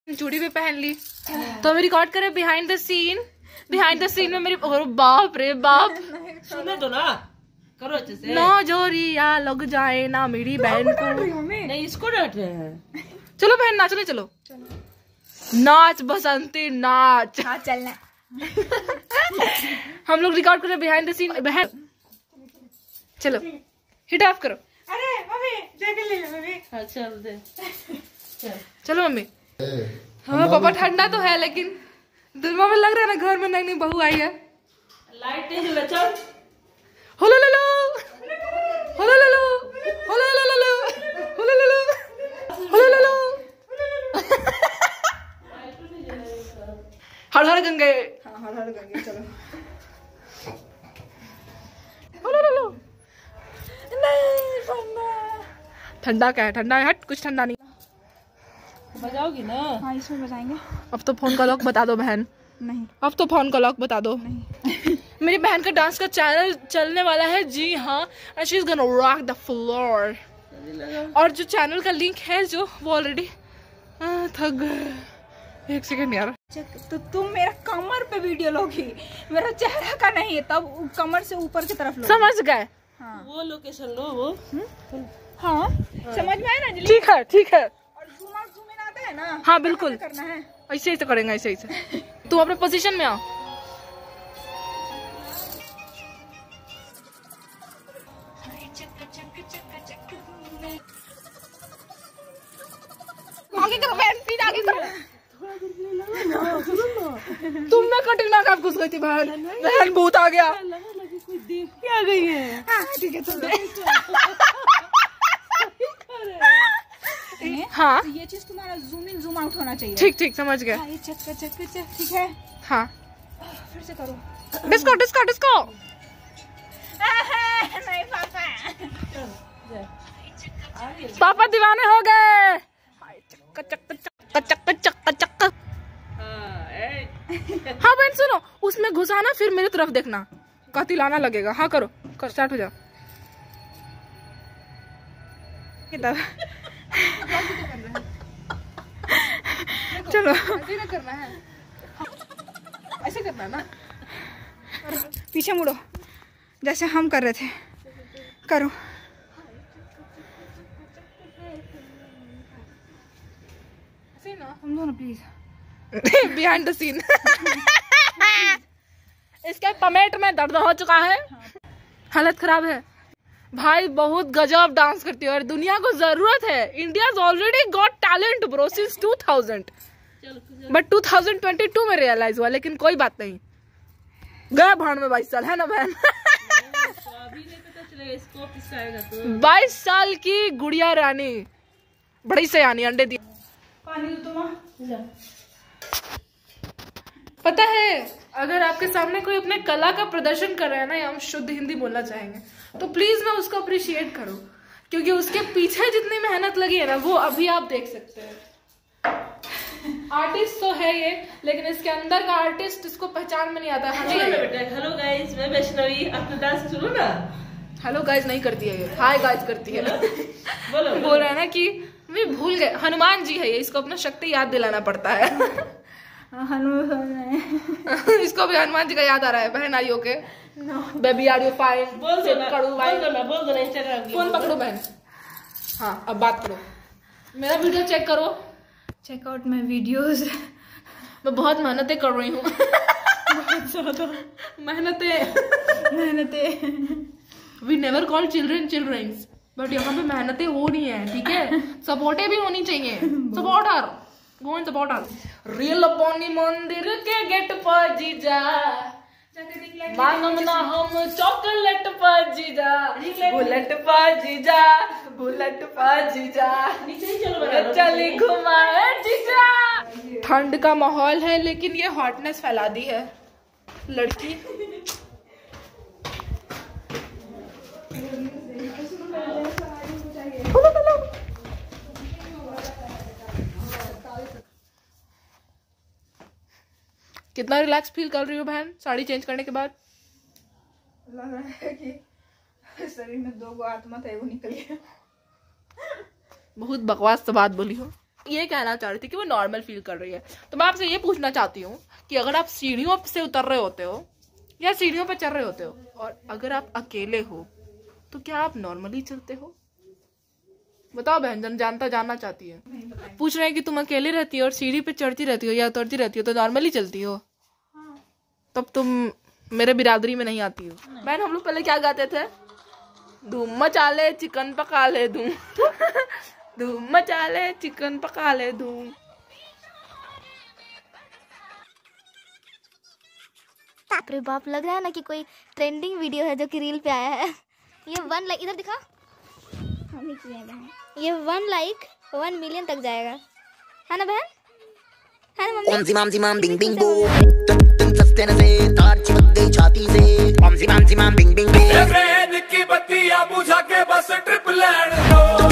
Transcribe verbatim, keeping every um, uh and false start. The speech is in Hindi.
चूड़ी भी पहन ली तो मैं रिकॉर्ड करे behind the scene. Behind the scene में मेरी और बाप रे बाप सुने तो ना करो अच्छे से। नो जोरिया लग जाए ना मेरी बहन को। नहीं इसको डांट रहे हैं। चलो बहन नाचने चलो, नाच बसंती नाच। हाँ चलना। हम लोग रिकॉर्ड कर रहे बिहाइंड द सीन। बहन चलो हिट ऑफ करो। अरे मम्मी जैकेट ले लो मम्मी। हाँ चल दे चलो मम्मी। हाँ पापा ठंडा तो है लेकिन दिलवा में लग रहा है ना घर में नई नई बहू आई है। लाइट तेज हो चल। होलो लो लो होलो लो लो होलो लो लो लो होलो लो लो होलो लो लो। हर हर गंगे। हाँ हर हर गंगे चलो। होलो लो लो। नहीं ठंडा। ठंडा क्या है? ठंडा है हट, कुछ ठंडा नहीं। बजाओगी ना? हाँ इसमें बजाएंगे। अब तो फोन का लॉक बता दो बहन। नहीं अब तो फोन का लॉक बता दो। नहीं। मेरी बहन का डांस का चैनल चलने वाला है, जी हाँ, and she is gonna rock the floor. और जो चैनल का लिंक है जो वो ऑलरेडी थक गए। एक सेकंड यार। तो तुम मेरा कमर पे वीडियो लोगी, मेरा चेहरा का नहीं है, तब कमर से ऊपर की तरफ लो। समझ गए? हाँ वो लोकेशन लो वो। हाँ समझ में आया ना अंजलि? ठीक है ठीक है। और जूम आउट जूम इन आता है ना? हाँ बिल्कुल करना है ऐसे ही तो करेंगे, ऐसे ही से। तुम अपने पोजीशन में आओ। आगे करो बहन, फिर आगे करो। तुम में कटिंग ना घुस गई थी बहन। बहन भूत आ गया। कोई देख के आ गई है। हाँ ठीक है चलो। हाँ तो ये चीज तुम्हारा जूम इन जूम आउट होना चाहिए। ठीक ठीक समझ गए। हाँ ये चेक कर चेक कर चेक ठीक है। हाँ फिर से करो। Disco disco disco. नहीं पापा। पापा दीवाने हो गए। चक चक चक चक चक। हाँ बहन सुनो, उसमें घुसाना फिर मेरी तरफ देखना, कतिलाना लगेगा। हाँ करो कर, स्टार्ट हो जाओ। चलो ऐसे करना है, ऐसे करना है ना। पीछे मुड़ो जैसे हम कर रहे थे, करो। ऐसे ना हम दोनों प्लीज। Behind the scene. इसके पमेट में दर्द हो चुका है, हालत खराब है। भाई बहुत गजब डांस करती है और दुनिया को जरूरत है। India already got talent bro since two thousand, but two thousand twenty two में रियलाइज हुआ। लेकिन कोई बात नहीं, गए भाड़ में बाईस साल है ना बहन। बाईस साल की गुड़िया रानी बड़ी से यानी अंडे दी। पानी दो तुम। पता है अगर आपके सामने कोई अपने कला का प्रदर्शन कर रहा है ना, या हम शुद्ध हिंदी बोलना चाहेंगे, तो प्लीज ना उसको अप्रिशिएट करो, क्योंकि उसके पीछे जितनी मेहनत लगी है ना वो अभी आप देख सकते हैं। आर्टिस्ट तो है ये, लेकिन इसके अंदर का आर्टिस्ट इसको पहचान में नहीं आता। हेलो गाइस, मैं वैष्णवी, अपना डांस सुनो ना। हेलो गाइस नहीं करती है ये, हाय गाइस करती है। बोलो बोल रहा है ना कि मैं भूल गए, हनुमान जी है ये, इसको अपना शक्ति याद दिलाना पड़ता है। हनुमान इसको भी हनुमान जी का याद आ रहा है। बहन आयु के बेबी आर यू फाइन, बोल दो ना, बोल दो ना, बोल दो ना इंस्टाग्राम। फोन पकड़ो बहन। हाँ अब बात करो, मेरा वीडियो चेक करो। Check out my videos. मैं बहुत मेहनतें कर रही हूँ। बहुत ज्यादा मेहनतें मेहनतें। We never call children childrens, but यहाँ पे मेहनतें हो रही है, ठीक है। सपोर्टे भी होनी चाहिए। Supporter go in supporter. Real पानी मंदिर के गेट पर जीजा मांगम ना हम चॉकलेट पर जीजा, बुलेट पर जीजा, बुलेट पर जीजा, चली घुमाए जीजा। ठंड का माहौल है लेकिन ये हॉटनेस फैला दी है लड़की। कितना रिलैक्स फील कर रही हो बहन साड़ी चेंज करने के बाद? लग रहा है कि शरीर में दो गो आत्मा था, वो निकल गया। बहुत बकवास से बात बोली हो। ये कहना चाह रही थी कि वो नॉर्मल फील कर रही है। तो मैं आपसे ये पूछना चाहती हूँ कि अगर आप सीढ़ियों से उतर रहे होते हो या सीढ़ियों पर चढ़ रहे होते हो और अगर आप अकेले हो तो क्या आप नॉर्मली चलते हो? बताओ बहन, जन जानता जानना चाहती है। पूछ रहे हैं कि तुम अकेले रहती हो और सीढ़ी पे चढ़ती रहती हो या उतरती रहती हो तो नॉर्मली चलती हो? तब तुम मेरे बिरादरी में नहीं आती हो। बहन, हम लोग पहले क्या गाते थे? धूम मचा ले चिकन पका ले धूम धूम मचा ले चिकन पका ले धूम। बाप रे बाप, लग रहा है ना कि कोई ट्रेंडिंग वीडियो है जो कि रील पे आया है। ये वन लाइक, इधर दिखा, हम ही किए हैं। ये वन लाइक वन मिलियन तक जाएगा, है ना बहन? है ना मम्मी? ओम जिमाम जिमाम बिंग बिंग बो, तुम सस्ते न से तार चिपक गई छाती से। ओम जिमाम जिमाम बिंग बिंग बो, की बत्तियां बुझा के बस ट्रिप लैंड दो।